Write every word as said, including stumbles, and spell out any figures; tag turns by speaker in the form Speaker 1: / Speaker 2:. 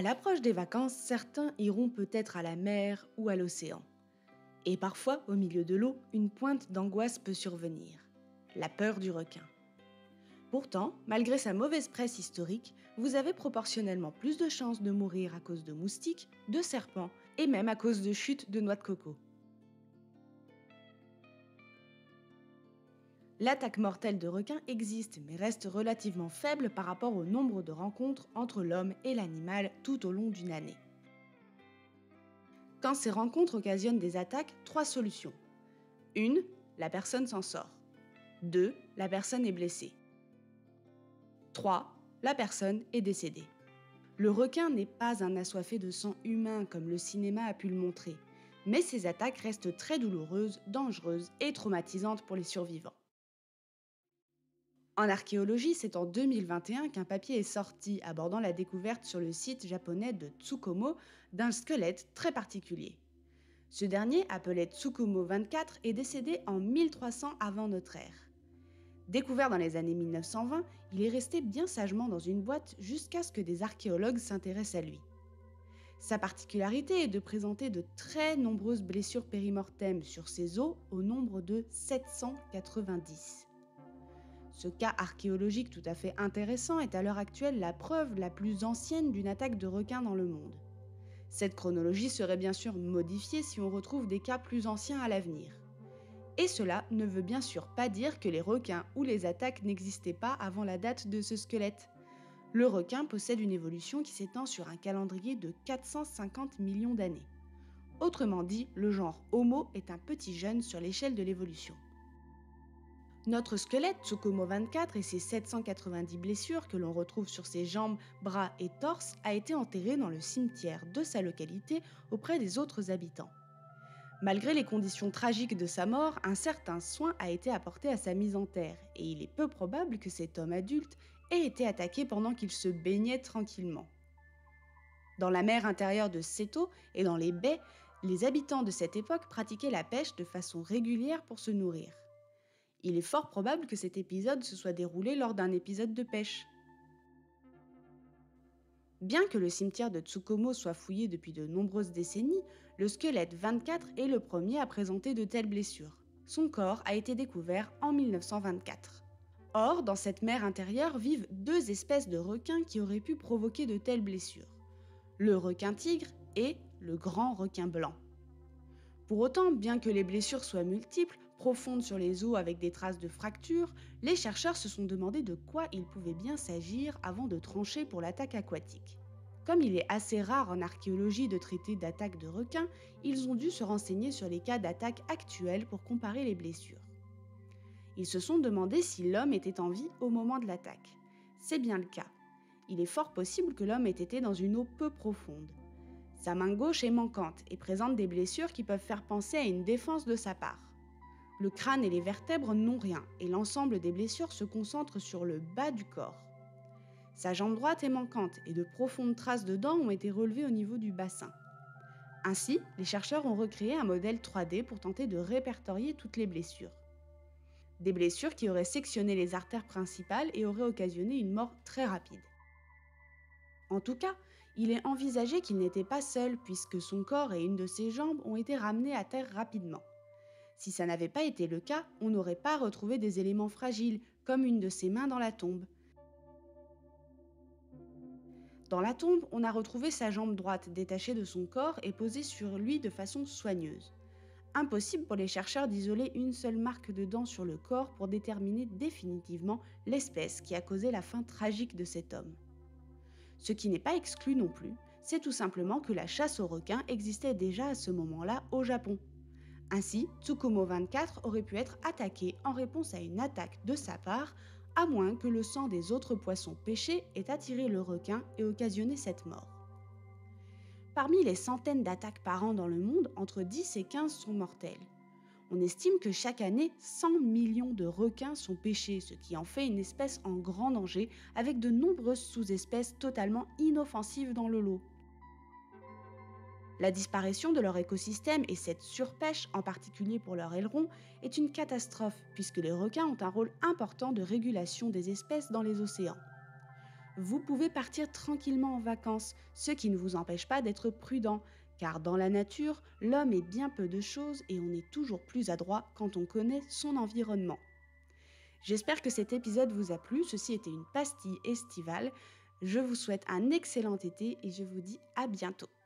Speaker 1: l'approche des vacances, certains iront peut-être à la mer ou à l'océan. Et parfois, au milieu de l'eau, une pointe d'angoisse peut survenir. La peur du requin. Pourtant, malgré sa mauvaise presse historique, vous avez proportionnellement plus de chances de mourir à cause de moustiques, de serpents et même à cause de chutes de noix de coco. L'attaque mortelle de requins existe mais reste relativement faible par rapport au nombre de rencontres entre l'homme et l'animal tout au long d'une année. Quand ces rencontres occasionnent des attaques, trois solutions. un. La personne s'en sort. deux. La personne est blessée. trois. La personne est décédée. Le requin n'est pas un assoiffé de sang humain comme le cinéma a pu le montrer, mais ces attaques restent très douloureuses, dangereuses et traumatisantes pour les survivants. En archéologie, c'est en deux mille vingt et un qu'un papier est sorti abordant la découverte sur le site japonais de Tsukumo d'un squelette très particulier. Ce dernier, appelé Tsukumo vingt-quatre, est décédé en mille trois cents avant notre ère. Découvert dans les années mille neuf cent vingt, il est resté bien sagement dans une boîte jusqu'à ce que des archéologues s'intéressent à lui. Sa particularité est de présenter de très nombreuses blessures périmortèmes sur ses os au nombre de sept cent quatre-vingt-dix. Ce cas archéologique tout à fait intéressant est à l'heure actuelle la preuve la plus ancienne d'une attaque de requins dans le monde. Cette chronologie serait bien sûr modifiée si on retrouve des cas plus anciens à l'avenir. Et cela ne veut bien sûr pas dire que les requins ou les attaques n'existaient pas avant la date de ce squelette. Le requin possède une évolution qui s'étend sur un calendrier de quatre cent cinquante millions d'années. Autrement dit, le genre Homo est un petit jeune sur l'échelle de l'évolution. Notre squelette Tsukumo vingt-quatre et ses sept cent quatre-vingt-dix blessures que l'on retrouve sur ses jambes, bras et torse a été enterré dans le cimetière de sa localité auprès des autres habitants. Malgré les conditions tragiques de sa mort, un certain soin a été apporté à sa mise en terre et il est peu probable que cet homme adulte ait été attaqué pendant qu'il se baignait tranquillement. Dans la mer intérieure de Seto et dans les baies, les habitants de cette époque pratiquaient la pêche de façon régulière pour se nourrir. Il est fort probable que cet épisode se soit déroulé lors d'un épisode de pêche. Bien que le cimetière de Tsukumo soit fouillé depuis de nombreuses décennies, le squelette vingt-quatre est le premier à présenter de telles blessures. Son corps a été découvert en mille neuf cent vingt-quatre. Or, dans cette mer intérieure vivent deux espèces de requins qui auraient pu provoquer de telles blessures. Le requin tigre et le grand requin blanc. Pour autant, bien que les blessures soient multiples, profondes sur les os avec des traces de fractures, les chercheurs se sont demandé de quoi il pouvait bien s'agir avant de trancher pour l'attaque aquatique. Comme il est assez rare en archéologie de traiter d'attaques de requins, ils ont dû se renseigner sur les cas d'attaques actuels pour comparer les blessures. Ils se sont demandé si l'homme était en vie au moment de l'attaque. C'est bien le cas. Il est fort possible que l'homme ait été dans une eau peu profonde. Sa main gauche est manquante et présente des blessures qui peuvent faire penser à une défense de sa part. Le crâne et les vertèbres n'ont rien et l'ensemble des blessures se concentre sur le bas du corps. Sa jambe droite est manquante et de profondes traces de dents ont été relevées au niveau du bassin. Ainsi, les chercheurs ont recréé un modèle trois D pour tenter de répertorier toutes les blessures. Des blessures qui auraient sectionné les artères principales et auraient occasionné une mort très rapide. En tout cas, il est envisagé qu'il n'était pas seul puisque son corps et une de ses jambes ont été ramenés à terre rapidement. Si ça n'avait pas été le cas, on n'aurait pas retrouvé des éléments fragiles, comme une de ses mains dans la tombe. Dans la tombe, on a retrouvé sa jambe droite détachée de son corps et posée sur lui de façon soigneuse. Impossible pour les chercheurs d'isoler une seule marque de dent sur le corps pour déterminer définitivement l'espèce qui a causé la fin tragique de cet homme. Ce qui n'est pas exclu non plus, c'est tout simplement que la chasse aux requins existait déjà à ce moment-là au Japon. Ainsi, Tsukumo vingt-quatre aurait pu être attaqué en réponse à une attaque de sa part, à moins que le sang des autres poissons pêchés ait attiré le requin et occasionné cette mort. Parmi les centaines d'attaques par an dans le monde, entre dix et quinze sont mortelles. On estime que chaque année, cent millions de requins sont pêchés, ce qui en fait une espèce en grand danger, avec de nombreuses sous-espèces totalement inoffensives dans le lot. La disparition de leur écosystème et cette surpêche, en particulier pour leurs ailerons, est une catastrophe, puisque les requins ont un rôle important de régulation des espèces dans les océans. vous pouvez partir tranquillement en vacances, ce qui ne vous empêche pas d'être prudent, car dans la nature, l'homme est bien peu de choses et on est toujours plus adroit quand on connaît son environnement. J'espère que cet épisode vous a plu, ceci était une pastille estivale. Je vous souhaite un excellent été et je vous dis à bientôt.